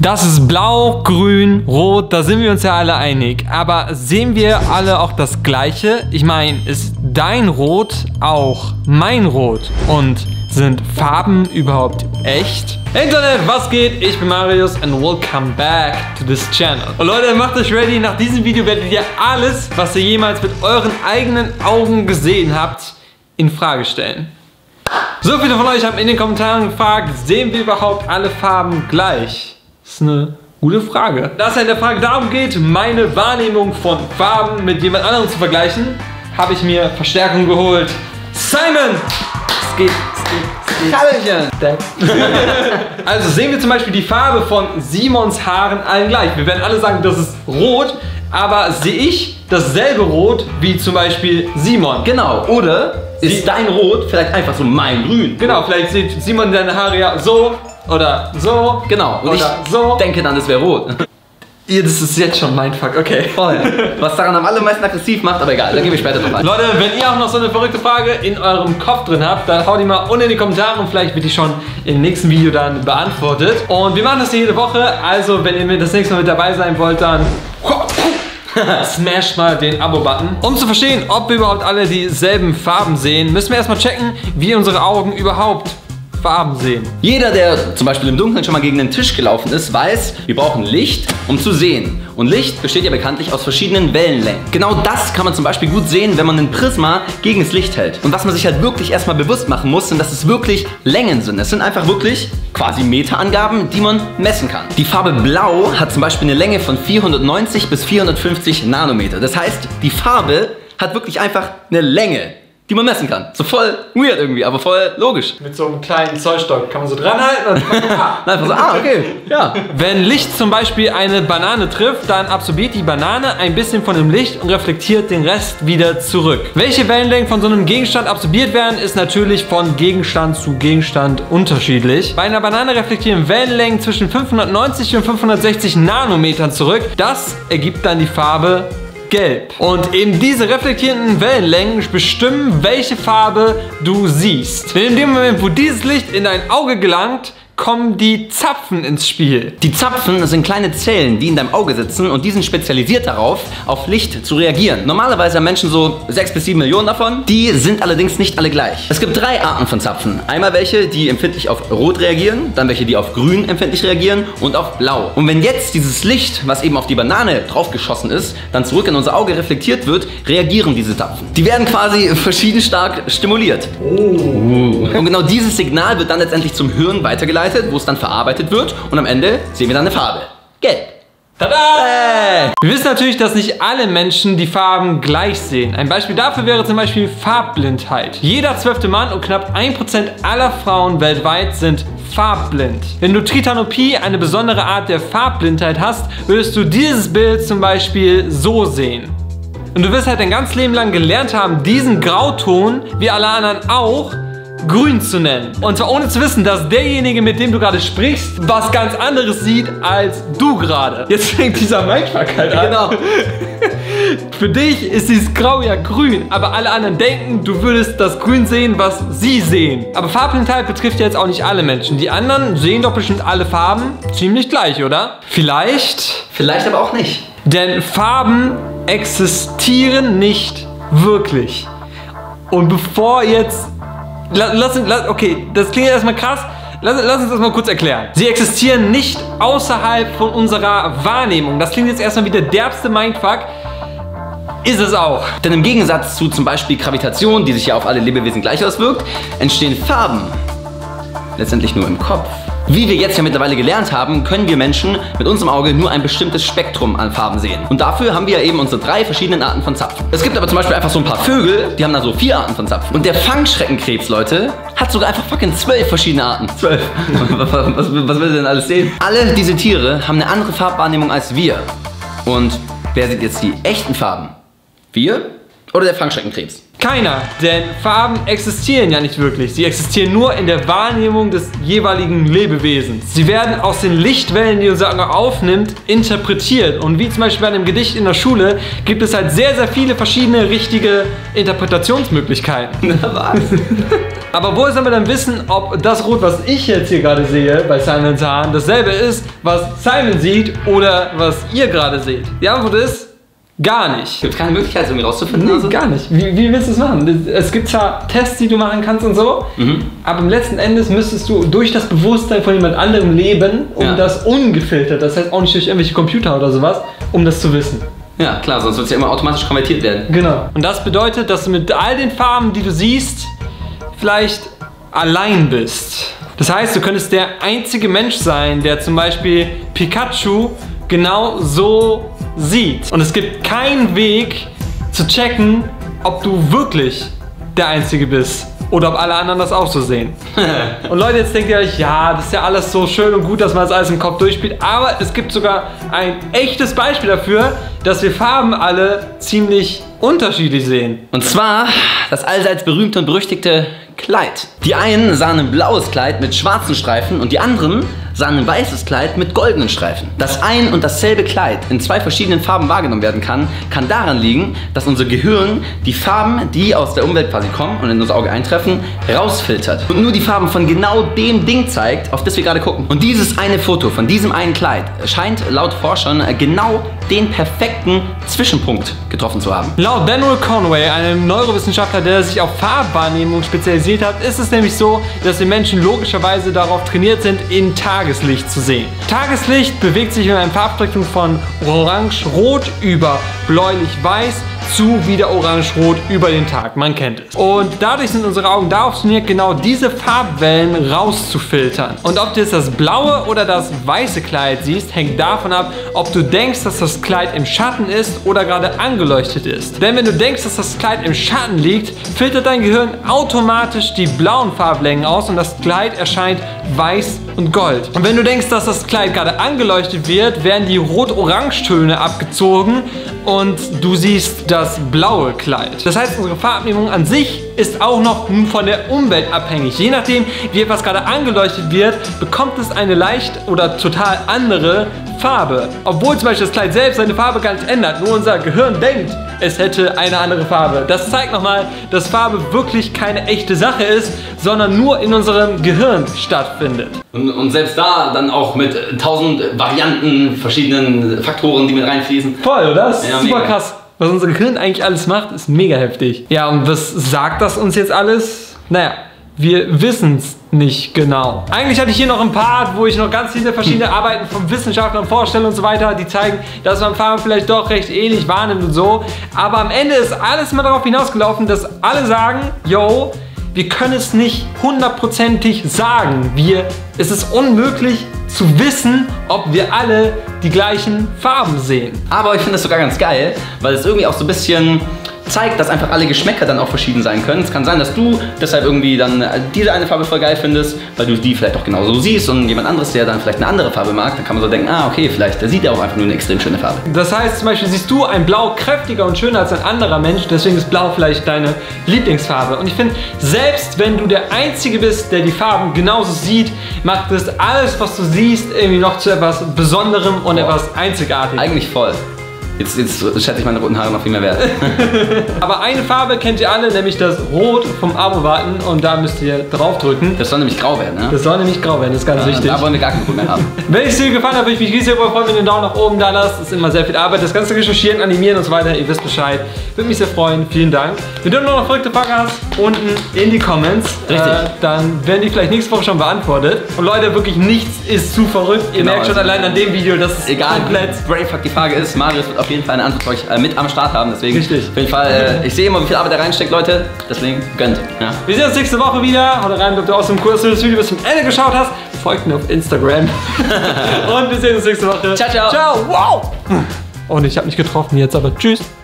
Das ist blau, grün, rot, da sind wir uns ja alle einig. Aber sehen wir alle auch das Gleiche? Ich meine, ist dein Rot auch mein Rot? Und sind Farben überhaupt echt? Internet, was geht? Ich bin Marius and welcome back to this channel. Und Leute, macht euch ready. Nach diesem Video werdet ihr alles, was ihr jemals mit euren eigenen Augen gesehen habt, in Frage stellen. So viele von euch haben in den Kommentaren gefragt, sehen wir überhaupt alle Farben gleich? Das ist eine gute Frage. Da es in der Frage darum geht, meine Wahrnehmung von Farben mit jemand anderem zu vergleichen, habe ich mir Verstärkung geholt. Simon! Es geht. Hallöchen! Also sehen wir zum Beispiel die Farbe von Simons Haaren allen gleich. Wir werden alle sagen, das ist rot, aber sehe ich dasselbe Rot wie zum Beispiel Simon? Genau, oder ist dein Rot vielleicht einfach so mein Grün? Genau, vielleicht sieht Simon deine Haare ja so oder so. Genau, und ich denke dann, das wäre rot. Das ist jetzt schon mein Fuck, okay. Voll. Was daran am allermeisten aggressiv macht, aber egal, da gehen wir später drauf ein. Leute, wenn ihr auch noch so eine verrückte Frage in eurem Kopf drin habt, dann haut die mal unten in die Kommentare und vielleicht wird die schon im nächsten Video dann beantwortet. Und wir machen das hier jede Woche, also wenn ihr das nächste Mal mit dabei sein wollt, dann smash mal den Abo-Button. Um zu verstehen, ob wir überhaupt alle dieselben Farben sehen, müssen wir erstmal checken, wie unsere Augen überhaupt Farben sehen. Jeder, der zum Beispiel im Dunkeln schon mal gegen den Tisch gelaufen ist, weiß, wir brauchen Licht, um zu sehen. Und Licht besteht ja bekanntlich aus verschiedenen Wellenlängen. Genau das kann man zum Beispiel gut sehen, wenn man ein Prisma gegen das Licht hält. Und was man sich halt wirklich erstmal bewusst machen muss, sind, dass es wirklich Längen sind. Es sind einfach wirklich quasi Meterangaben, die man messen kann. Die Farbe Blau hat zum Beispiel eine Länge von 490 bis 450 Nanometer. Das heißt, die Farbe hat wirklich einfach eine Länge, die man messen kann. So voll weird irgendwie, aber voll logisch. Mit so einem kleinen Zollstock kann man so dranhalten und einfach so, okay, ja. Wenn Licht zum Beispiel eine Banane trifft, dann absorbiert die Banane ein bisschen von dem Licht und reflektiert den Rest wieder zurück. Welche Wellenlängen von so einem Gegenstand absorbiert werden, ist natürlich von Gegenstand zu Gegenstand unterschiedlich. Bei einer Banane reflektieren Wellenlängen zwischen 590 und 560 Nanometern zurück. Das ergibt dann die Farbe Gelb. Und eben diese reflektierenden Wellenlängen bestimmen, welche Farbe du siehst. Denn in dem Moment, wo dieses Licht in dein Auge gelangt, kommen die Zapfen ins Spiel. Die Zapfen sind kleine Zellen, die in deinem Auge sitzen und die sind spezialisiert darauf, auf Licht zu reagieren. Normalerweise haben Menschen so 6 bis 7 Millionen davon. Die sind allerdings nicht alle gleich. Es gibt 3 Arten von Zapfen. Einmal welche, die empfindlich auf Rot reagieren, dann welche, die auf Grün empfindlich reagieren und auf Blau. Und wenn jetzt dieses Licht, was eben auf die Banane draufgeschossen ist, dann zurück in unser Auge reflektiert wird, reagieren diese Zapfen. Die werden quasi verschieden stark stimuliert. Und genau dieses Signal wird dann letztendlich zum Hirn weitergeleitet, wo es dann verarbeitet wird und am Ende sehen wir dann eine Farbe. Gelb. Tada! Hey. Wir wissen natürlich, dass nicht alle Menschen die Farben gleich sehen. Ein Beispiel dafür wäre zum Beispiel Farbblindheit. Jeder 12. Mann und knapp 1% aller Frauen weltweit sind farbblind. Wenn du Tritanopie, eine besondere Art der Farbblindheit hast, würdest du dieses Bild zum Beispiel so sehen. Und du wirst halt dein ganzes Leben lang gelernt haben, diesen Grauton, wie alle anderen auch, grün zu nennen. Und zwar ohne zu wissen, dass derjenige, mit dem du gerade sprichst, was ganz anderes sieht als du gerade. Jetzt fängt dieser Mindfuck halt an. Genau. Für dich ist dieses Grau ja grün, aber alle anderen denken, du würdest das Grün sehen, was sie sehen. Aber Farbblindheit betrifft ja jetzt auch nicht alle Menschen. Die anderen sehen doch bestimmt alle Farben ziemlich gleich, oder? Vielleicht. Vielleicht aber auch nicht. Denn Farben existieren nicht wirklich. Und bevor jetzt okay, das klingt erstmal krass. Lass uns das mal kurz erklären. Sie existieren nicht außerhalb von unserer Wahrnehmung. Das klingt jetzt erstmal wie der derbste Mindfuck. Ist es auch. Denn im Gegensatz zu zum Beispiel Gravitation, die sich ja auf alle Lebewesen gleich auswirkt, entstehen Farben letztendlich nur im Kopf. Wie wir jetzt ja mittlerweile gelernt haben, können wir Menschen mit unserem Auge nur ein bestimmtes Spektrum an Farben sehen. Und dafür haben wir ja eben unsere 3 verschiedenen Arten von Zapfen. Es gibt aber zum Beispiel einfach so ein paar Vögel, die haben dann so 4 Arten von Zapfen. Und der Fangschreckenkrebs, Leute, hat sogar einfach fucking 12 verschiedene Arten. 12. Was will ihr denn alles sehen? Alle diese Tiere haben eine andere Farbwahrnehmung als wir. Und wer sieht jetzt die echten Farben? Wir oder der Fangschreckenkrebs? Keiner, denn Farben existieren ja nicht wirklich. Sie existieren nur in der Wahrnehmung des jeweiligen Lebewesens. Sie werden aus den Lichtwellen, die unser Auge aufnimmt, interpretiert. Und wie zum Beispiel bei einem Gedicht in der Schule gibt es halt sehr, sehr viele verschiedene richtige Interpretationsmöglichkeiten. Was? Aber woher sollen wir dann wissen, ob das Rot, was ich jetzt hier gerade sehe bei Simons Haaren, dasselbe ist, was Simon sieht oder was ihr gerade seht? Die Antwort ist gar nicht. Gibt es keine Möglichkeit, irgendwie rauszufinden? Nee, also? gar nicht. Wie willst du es machen? Es gibt zwar Tests, die du machen kannst und so, aber im letzten Endes müsstest du durch das Bewusstsein von jemand anderem leben, um das ungefiltert, das heißt auch nicht durch irgendwelche Computer oder sowas, um das zu wissen. Ja, klar, sonst wird es ja immer automatisch konvertiert werden. Genau. Und das bedeutet, dass du mit all den Farben, die du siehst, vielleicht allein bist. Das heißt, du könntest der einzige Mensch sein, der zum Beispiel Pikachu genau so sieht. Und es gibt keinen Weg zu checken, ob du wirklich der Einzige bist oder ob alle anderen das auch so sehen. Und Leute, jetzt denkt ihr euch, ja, das ist ja alles so schön und gut, dass man das alles im Kopf durchspielt, aber es gibt sogar ein echtes Beispiel dafür, dass wir Farben alle ziemlich unterschiedlich sehen. Und zwar das allseits berühmte und berüchtigte Kleid. Die einen sahen ein blaues Kleid mit schwarzen Streifen und die anderen sahen ein weißes Kleid mit goldenen Streifen. Dass ein und dasselbe Kleid in zwei verschiedenen Farben wahrgenommen werden kann, kann daran liegen, dass unser Gehirn die Farben, die aus der Umwelt quasi kommen und in unser Auge eintreffen, rausfiltert und nur die Farben von genau dem Ding zeigt, auf das wir gerade gucken. Und dieses eine Foto von diesem einen Kleid scheint laut Forschern genau den perfekten Zwischenpunkt getroffen zu haben. Laut Daniel Conway, einem Neurowissenschaftler, der sich auf Farbwahrnehmung spezialisiert hat, ist es nämlich so, dass die Menschen logischerweise darauf trainiert sind, in Tageslicht zu sehen. Tageslicht bewegt sich in einer Farbspektrum von orange-rot über bläulich-weiß zu wieder orange-rot über den Tag. Man kennt es. Und dadurch sind unsere Augen darauf trainiert, genau diese Farbwellen rauszufiltern. Und ob du jetzt das blaue oder das weiße Kleid siehst, hängt davon ab, ob du denkst, dass das Kleid im Schatten ist oder gerade angeleuchtet ist. Denn wenn du denkst, dass das Kleid im Schatten liegt, filtert dein Gehirn automatisch die blauen Farblängen aus und das Kleid erscheint weiß und gold. Und wenn du denkst, dass das Kleid gerade angeleuchtet wird, werden die Rot-Orange-Töne abgezogen und du siehst das blaue Kleid. Das heißt, unsere Farbwahrnehmung an sich ist auch noch von der Umwelt abhängig. Je nachdem, wie etwas gerade angeleuchtet wird, bekommt es eine leicht oder total andere Farbe. Obwohl zum Beispiel das Kleid selbst seine Farbe gar nicht ändert, nur unser Gehirn denkt, es hätte eine andere Farbe. Das zeigt nochmal, dass Farbe wirklich keine echte Sache ist, sondern nur in unserem Gehirn stattfindet. Und selbst da dann auch mit 1000 Varianten, verschiedenen Faktoren, die mit reinfließen. Voll, oder? Das ist Ja, super mega. krass. Was unser Gehirn eigentlich alles macht, ist mega heftig. Ja, und was sagt das uns jetzt alles? Naja, wir wissen es nicht genau. Eigentlich hatte ich hier noch einen Part, wo ich noch ganz viele verschiedene Arbeiten von Wissenschaftlern vorstelle und so weiter, die zeigen, dass man Farben vielleicht doch recht ähnlich wahrnimmt und so. Aber am Ende ist alles immer darauf hinausgelaufen, dass alle sagen, yo, wir können es nicht hundertprozentig sagen. Es ist unmöglich zu wissen, ob wir alle die gleichen Farben sehen. Aber ich finde das sogar ganz geil, weil es irgendwie auch so ein bisschen zeigt, dass einfach alle Geschmäcker dann auch verschieden sein können. Es kann sein, dass du deshalb irgendwie dann diese eine Farbe voll geil findest, weil du die vielleicht auch genauso siehst und jemand anderes, der dann vielleicht eine andere Farbe mag, dann kann man so denken, ah okay, vielleicht der sieht ja auch einfach nur eine extrem schöne Farbe. Das heißt zum Beispiel, siehst du ein Blau kräftiger und schöner als ein anderer Mensch, deswegen ist Blau vielleicht deine Lieblingsfarbe. Und ich finde, selbst wenn du der Einzige bist, der die Farben genauso sieht, macht es alles, was du siehst, irgendwie noch zu etwas Besonderem und etwas Einzigartigem. Eigentlich voll. Jetzt schätze ich meine roten Haare noch viel mehr wert. Aber eine Farbe kennt ihr alle, nämlich das Rot vom Abo-Button und da müsst ihr drauf drücken. Das soll nämlich grau werden, ne? Das soll nämlich grau werden, das ist ganz wichtig. Da wollen wir gar keinen Grund mehr haben. Wenn es dir gefallen hat, würde ich mich riesig freuen, wenn ihr einen Daumen nach oben da lasst. Das ist immer sehr viel Arbeit. Das ganze Recherchieren, Animieren und so weiter, ihr wisst Bescheid. Würde mich sehr freuen. Vielen Dank. Wenn du noch verrückte Fragen hast, unten in die Comments. Richtig. Dann werden die vielleicht nächste Woche schon beantwortet. Und Leute, wirklich nichts ist zu verrückt. Ihr merkt schon allein an dem Video, dass es Egal, komplett... Brainfuck die Frage ist, Marius wird auf jeden Fall eine Antwort für euch mit am Start haben. Deswegen Richtig. auf jeden Fall, ich sehe immer, wie viel Arbeit da reinsteckt, Leute. Deswegen gönnt. Ja. Wir sehen uns nächste Woche wieder. Haut rein, bleibt aus dem Kurs, wenn du das Video bis zum Ende geschaut hast. Folgt mir auf Instagram. Und wir sehen uns nächste Woche. Ciao, ciao. Ciao. Wow. Und ich habe nicht getroffen jetzt, aber tschüss.